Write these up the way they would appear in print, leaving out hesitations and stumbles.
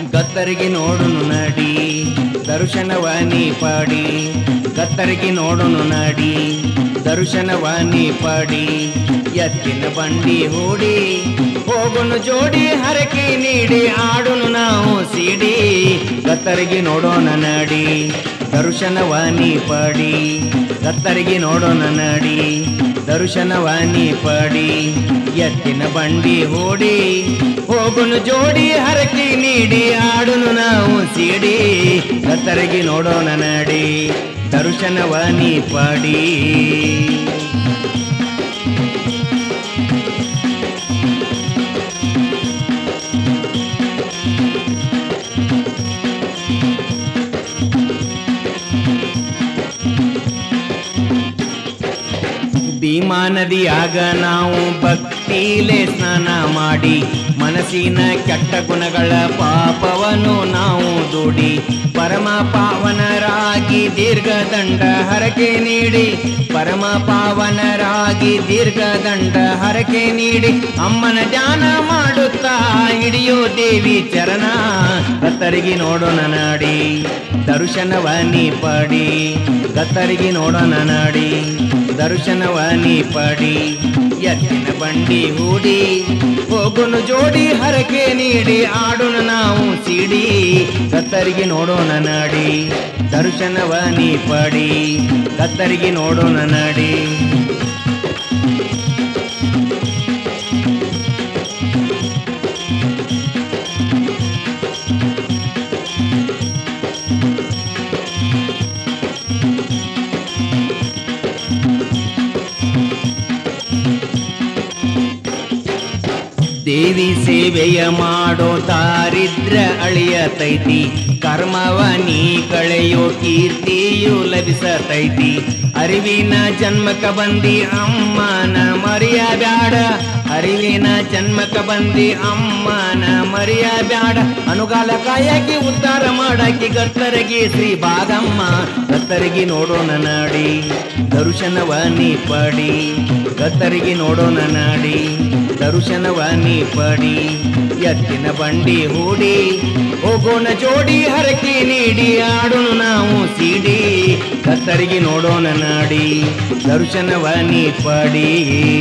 ಗತ್ತರಿಗೆ ನೋಡುನು ನಡಿ ದರ್ಶನವಾನಿ ಪಾಡಿ ಗತ್ತರಿಗೆ ನೋಡುನು ನಡಿ ದರ್ಶನವಾನಿ ಪಾಡಿ ಎತ್ತಿನ ಬಂಡಿ ಹೂಡಿ ಹೋಗುನು ಜೋಡಿ ಹರಕೆ ನೀಡಿ ಆಡುನು ನಾವು ಸಿಡಿ ಗತ್ತರಿಗೆ ನೋಡೋಣ ನಡಿ ದರ್ಶನವಾನಿ ಪಾಡಿ ಗತ್ತರಿಗೆ ನೋಡೋಣ ನಡಿ ದರ್ಶನವಾನಿ ಪಾಡಿ ಎತ್ತಿನ ಬಂಡಿ ಹೂಡಿ ಹೋಗುನು ಜೋಡಿ ಹರಕೆ ನೀಡಿ ಆಡುನು ನಾವು ಸಿಡಿ ಗತ್ತರಿಗೆ ನೋಡೋಣ ನಡಿ ದರ್ಶನವಾನಿ ಪಾಡಿ ಭೀಮಾ ನದಿಯಾಗ ನಾವು ಭಕ್ತಿಲೇ ಸ್ನಾನ ಮಾಡಿ ಮನಸ್ಸಿನ ಕೆಟ್ಟ ಗುಣಗಳ ಪಾಪವನ್ನು ನಾವು ದೂಡಿ ಪರಮ ಪಾವನರಾಗಿ ದೀರ್ಘದಂಡ ಹರಕೆ ನೀಡಿ ಪರಮ ಪಾವನರಾಗಿ ದೀರ್ಘದಂಡ ಹರಕೆ ನೀಡಿ ಅಮ್ಮನ ಧ್ಯಾನ ಮಾಡುತ್ತಾ ಹಿಡಿಯೋ ದೇವಿ ಚರಣ ಗತ್ತರಿಗೆ ನೋಡೋಣ ನಾಡಿ ದರ್ಶನವಾನಿ ಪಾಡಿ ಗತ್ತರಿಗೆ ನೋಡೋಣ ನಾಡಿ ದರ್ಶನವಾನಿ ಪಾಡಿ ಎತ್ತಿನ ಬಂಡಿ ಹೂಡಿ ಹೋಗುನು ಜೋಡಿ ಹರಕೆ ನೀಡಿ ಆಡುನು ನಾವು ಸಿಡಿ ಗತ್ತರಿಗೆ ನೋಡೋಣ ನಾಡಿ ದರ್ಶನವಾನಿ ಪಾಡಿ ಗತ್ತರಿಗೆ ನೋಡೋಣ ನಾಡಿ ದೇವಿ ಸೇವೆಯ ಮಾಡೋ ದಾರಿದ್ರ ಅಳಿಯತೈತಿ ಕರ್ಮವ ನೀ ಕಳೆಯೋ ಕೀರ್ತಿಯು ಲಭಿಸತೈತಿ ಅರಿವಿನ ಜನ್ಮಕ ಬಂದಿ ಅಮ್ಮನ ಮರಿಯ ಬ್ಯಾಡ ಅರಿವಿನ ಜನ್ಮಕ ಬಂದಿ ಅಮ್ಮನ ಮರಿಯ ಬ್ಯಾಡ ಅನುಗಾಲ ಕಾಯಕಿ ಉದ್ಧಾರ ಮಾಡಾಕಿ ಗತ್ತರಿಗೆ ಶ್ರೀ ಭಾಗಮ್ಮ ಗತ್ತರಿಗೆ ನೋಡೋಣ ನಾಡಿ ದರ್ಶನವಾನಿ ಪಾಡಿ ಗತ್ತರಿಗೆ ನೋಡೋಣ ನಾಡಿ ದರ್ಶನವಾನಿ ಪಾಡಿ ಎತ್ತಿನ ಬಂಡಿ ಹೂಡಿ ಹೋಗೋಣ ಜೋಡಿ ಹರಕೆ ನೀಡಿ ಆಡುನು ನಾವು ಸಿಡಿ ಗತ್ತರಿಗೆ ನೋಡೋಣ ನಾಡಿ ದರ್ಶನವಾನಿ ಪಾಡಿ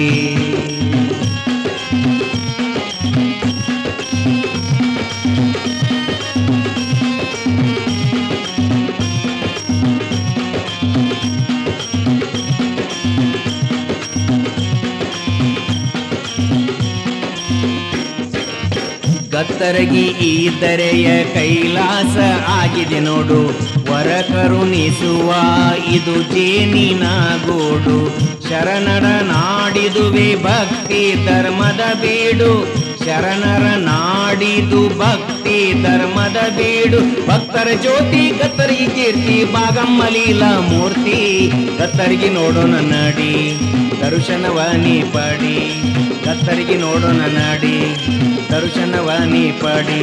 ಗತ್ತರಗಿ ಈ ದರೆಯ ಕೈಲಾಸ ಆಗಿದೆ ನೋಡು ವರ ಕರುಣಿಸುವ ಇದು ಜೇನಿನ ಗೋಡು ಶರಣರ ನಾಡಿದುವೆ ಭಕ್ತಿ ಧರ್ಮದ ಬೀಡು ಶರಣರ ನಾಡಿದು ಭಕ್ತಿ ಧರ್ಮದ ಬೀಡು ಭಕ್ತರ ಜ್ಯೋತಿ ಗತ್ತರಿಗೆ ಕೀರ್ತಿ ಭಾಗಮ್ಮ ಲೀಲಾ ಮೂರ್ತಿ ಗತ್ತರಿಗೆ ನೋಡೋಣ ನಾಡಿ ದರ್ಶನವಾನಿ ಪಾಡಿ ಗತ್ತರಿಗೆ ನೋಡೋಣ ನಾಡಿ ದರ್ಶನವಾನಿ ಪಾಡಿ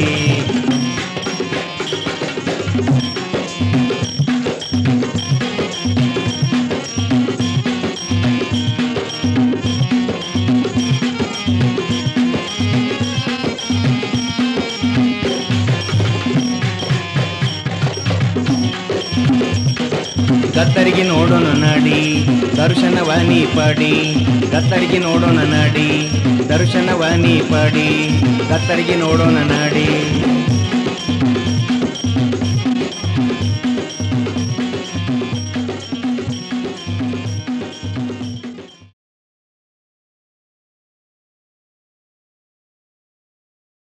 ಗತ್ತರಿಗೆ ನೋಡೋಣ ನಾಡಿ ದರ್ಶನವಾನಿ ಪಾಡಿ ಗತ್ತರಿಗೆ ನೋಡೋಣ ನಾಡಿ ದರ್ಶನವಾನಿ ಪಾಡಿ ಗತ್ತರಿಗೆ ನೋಡೋಣ ನಾಡಿ